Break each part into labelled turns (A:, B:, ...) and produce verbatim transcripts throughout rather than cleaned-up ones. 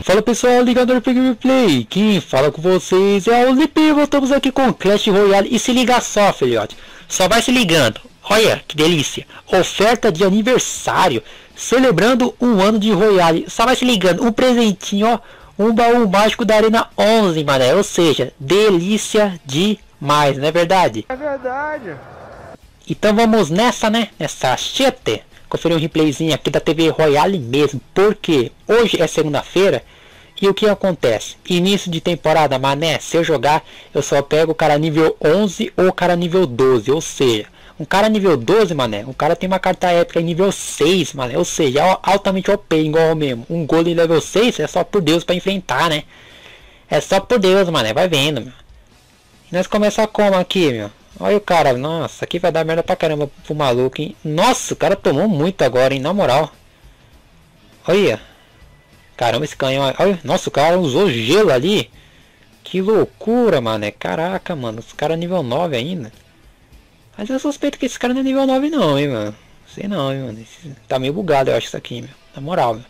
A: Fala pessoal, ligador para gameplay, quem fala com vocês é o Lipe. Voltamos aqui com Clash Royale e se liga só, filhote, só vai se ligando. Olha que delícia, oferta de aniversário, celebrando um ano de Royale, só vai se ligando, um presentinho, ó, um baú mágico da Arena onze, mané, ou seja, delícia demais, não é verdade?
B: É verdade.
A: Então vamos nessa, né, nessa chete, conferir um replayzinho aqui da T V Royale mesmo, porque hoje é segunda-feira. E o que acontece? Início de temporada, mané, se eu jogar, eu só pego o cara nível onze ou o cara nível doze. Ou seja, um cara nível doze, mané, um cara tem uma carta épica em nível seis, mané. Ou seja, é altamente O P, igual mesmo. Um golem level seis é só por Deus pra enfrentar, né? É só por Deus, mané, vai vendo, meu. E nós começamos como aqui, meu? Olha o cara, nossa, aqui vai dar merda pra caramba pro maluco, hein? Nossa, o cara tomou muito agora, hein, na moral. Olha. Caramba, esse canhão... Olha, nossa, o cara usou gelo ali. Que loucura, mano. Caraca, mano. Esse cara é nível nove ainda. Mas eu suspeito que esse cara não é nível nove não, hein, mano. Sei não, hein, mano. Esse... Tá meio bugado, eu acho, isso aqui, meu. Na moral, meu.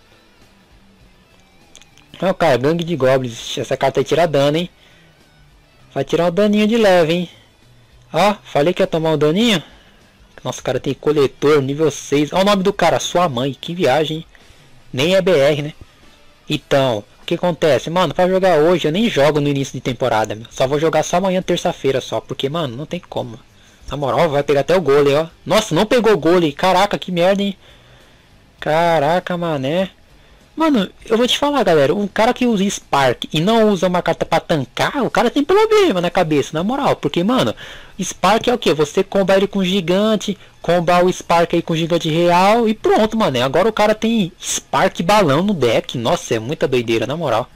A: Olha o cara, gangue de goblins. Essa carta aí tira dano, hein. Vai tirar um daninho de leve, hein. Ó, falei que ia tomar um daninho. Nossa, o cara tem coletor, nível seis. Olha o nome do cara, sua mãe. Que viagem, hein. Nem é B R, né. Então, o que acontece? Mano, pra jogar hoje eu nem jogo no início de temporada, meu. Só vou jogar só amanhã, terça-feira só. Porque, mano, não tem como. Na moral, vai pegar até o golem, ó. Nossa, não pegou o golem. Caraca, que merda, hein. Caraca, mané. Mano, eu vou te falar, galera. Um cara que usa Spark e não usa uma carta pra tancar, o cara tem problema na cabeça, na moral. Porque, mano, Spark é o que? Você comba ele com gigante, comba o Spark aí com gigante real e pronto, mano. Agora o cara tem Spark balão no deck. Nossa, é muita doideira, na moral.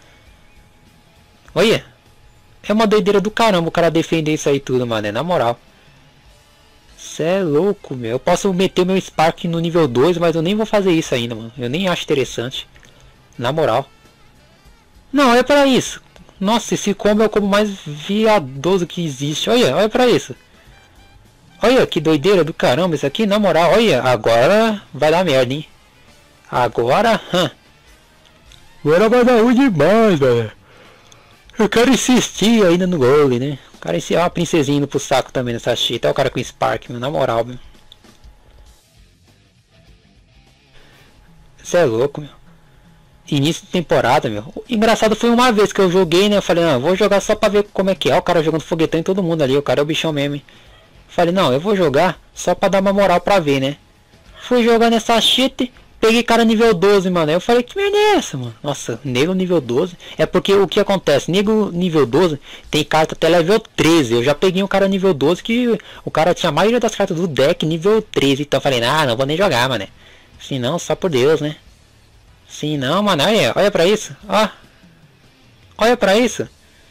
A: Olha. É uma doideira do caramba o cara defender isso aí tudo, mano. Na moral. Cê é louco, meu. Eu posso meter meu Spark no nível dois, mas eu nem vou fazer isso ainda, mano. Eu nem acho interessante. Na moral. Não, olha pra isso. Nossa, esse combo é o combo mais viadoso que existe. Olha, olha pra isso. Olha que doideira do caramba isso aqui. Na moral, olha. Agora vai dar merda, hein. Agora, hã. Agora vai dar ruim demais, velho. Eu quero insistir ainda no golem, né. O cara insistir. Ó, a princesinha indo pro saco também nessa shit. Olha o cara com Spark, meu. Na moral, meu. Você é louco, meu. Início de temporada, meu. Engraçado foi uma vez que eu joguei, né? Eu falei, não, eu vou jogar só pra ver como é que é. O cara jogando foguetão em todo mundo ali. O cara é o bichão mesmo, hein? Falei, não, eu vou jogar só pra dar uma moral pra ver, né? Fui jogar nessa shit. Peguei cara nível doze, mano. Eu falei, que merda é essa, mano? Nossa, nego nível doze. É porque o que acontece? Nego nível doze tem carta até level treze. Eu já peguei um cara nível doze que o cara tinha a maioria das cartas do deck nível treze. Então eu falei, ah, não vou nem jogar, mano. Se não, só por Deus, né? Sim, não, mano, olha, olha pra isso, ó. Olha pra isso.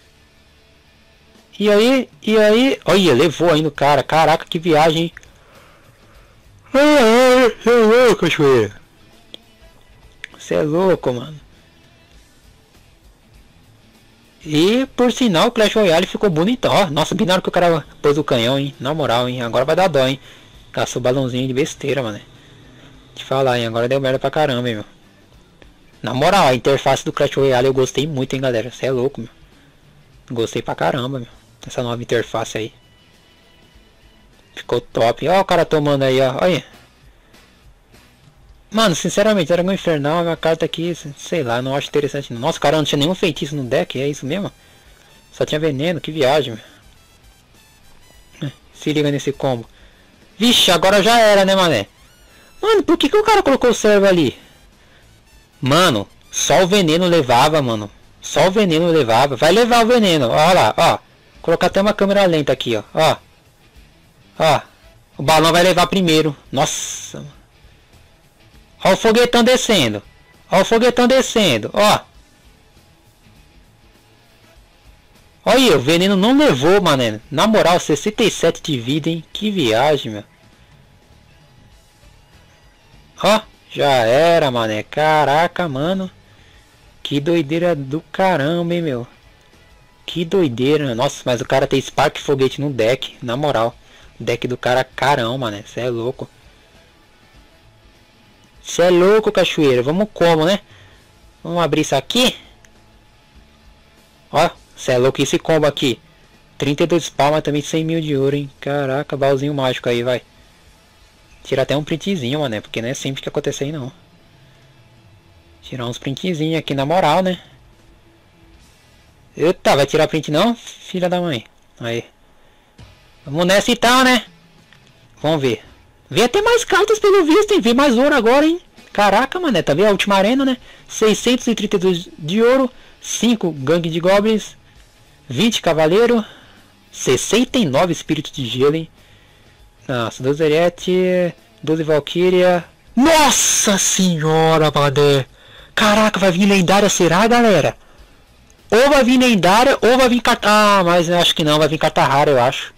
A: E aí, e aí, olha, levou aí no cara, caraca, que viagem. Ai, ai, você é louco, cachoeira. Você é louco, mano. E, por sinal, o Clash Royale ficou bonitão, ó. Nossa, bem na hora que o cara pôs o canhão, hein, na moral, hein, agora vai dar dó, hein. Gastou balãozinho de besteira, mano. Te falar, hein, agora deu merda pra caramba, hein, meu. Na moral, a interface do Clash Royale eu gostei muito, hein, galera. Você é louco, meu. Gostei pra caramba, meu. Essa nova interface aí. Ficou top. Ó o cara tomando aí, ó. Olha. Mano, sinceramente, era meu infernal. A minha carta aqui, sei lá, não acho interessante. Nossa, o cara não tinha nenhum feitiço no deck. É isso mesmo? Só tinha veneno. Que viagem, meu. Se liga nesse combo. Vixe, agora já era, né, mané? Mano, por que que o cara colocou o servo ali? Mano, só o veneno levava, mano. Só o veneno levava. Vai levar o veneno. Olha lá, ó. Colocar até uma câmera lenta aqui, ó. Ó. Ó. O balão vai levar primeiro. Nossa, mano. Ó o foguetão descendo. Ó o foguetão descendo. Ó. Olha aí, o veneno não levou, mano. Na moral, sessenta e sete de vida, hein. Que viagem, meu. Ó. Já era, mané. Caraca, mano. Que doideira do caramba, hein, meu. Que doideira. Nossa, mas o cara tem Spark foguete no deck. Na moral. O deck do cara carão, mané. Cê é louco. Cê é louco, cachoeira. Vamos como, né? Vamos abrir isso aqui. Ó, cê é louco esse combo aqui. trinta e dois pau, mas também cem mil de ouro, hein. Caraca, baúzinho mágico aí, vai. Tira até um printzinho, mano, porque não é sempre que acontecer aí, não. Tirar uns printzinhos aqui na moral, né. Eita, vai tirar print não? Filha da mãe. Aí. Vamos nessa então, né. Vamos ver. Vem até mais cartas pelo visto, hein. Vem mais ouro agora, hein. Caraca, mané. Tá vendo a última arena, né. seiscentos e trinta e dois de ouro. cinco gangue de goblins. vinte cavaleiro. sessenta e nove espíritos de gelo, hein. Nossa, doze Ariete. doze Valkyria. Nossa senhora, mané. Caraca, vai vir lendária, será, galera? Ou vai vir lendária, ou vai vir carta... Ah, mas eu acho que não, vai vir carta rara, eu acho.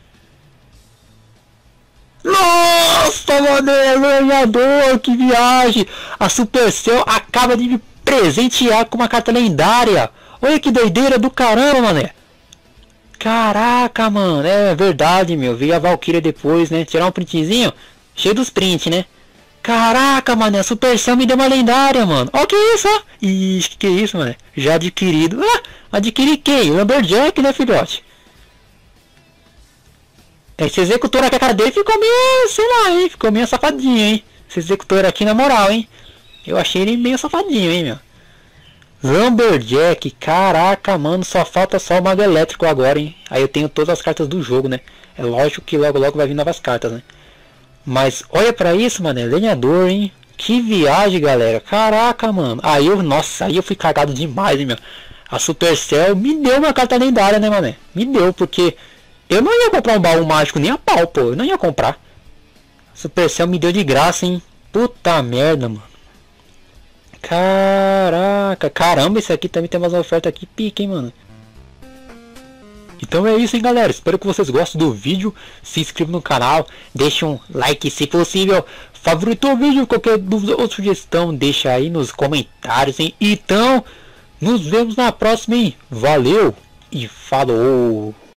A: Nossa, mané, lenhador, que viagem. A Supercell acaba de me presentear com uma carta lendária. Olha que doideira do caramba, mané. Caraca, mano, é verdade, meu. Veio a Valkyria depois, né? Tirar um printzinho, cheio dos prints, né? Caraca, mano, a Supercell me deu uma lendária, mano. Ó, que isso, ó. Ixi, que que é isso, mano? Já adquirido. Ah, adquiri quem? Lumberjack, né, filhote? Esse executor aqui, a cara dele ficou meio, sei lá, hein? Ficou meio safadinho, hein? Esse executor aqui, na moral, hein? Eu achei ele meio safadinho, hein, meu? Lumberjack, caraca, mano, só falta só o mago elétrico agora, hein? Aí eu tenho todas as cartas do jogo, né? É lógico que logo logo vai vir novas cartas, né? Mas olha pra isso, mano, é lenhador, hein? Que viagem, galera. Caraca, mano. Aí eu, nossa, aí eu fui cagado demais, hein, meu. A Supercell me deu uma carta lendária, né, mané? Me deu, porque eu não ia comprar um baú mágico nem a pau, pô. Eu não ia comprar. A Supercell me deu de graça, hein? Puta merda, mano. Caraca, caramba, esse aqui também tem umas ofertas aqui, pica, hein, mano. Então é isso, hein, galera. Espero que vocês gostem do vídeo. Se inscreva no canal, deixe um like se possível. Favoritou o vídeo, qualquer dúvida ou sugestão, deixa aí nos comentários, hein. Então, nos vemos na próxima, hein. Valeu e falou!